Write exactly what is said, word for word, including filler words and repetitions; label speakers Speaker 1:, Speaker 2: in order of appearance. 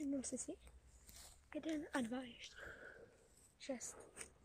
Speaker 1: Sednul jsi si? Jeden a dva ještě. Šest.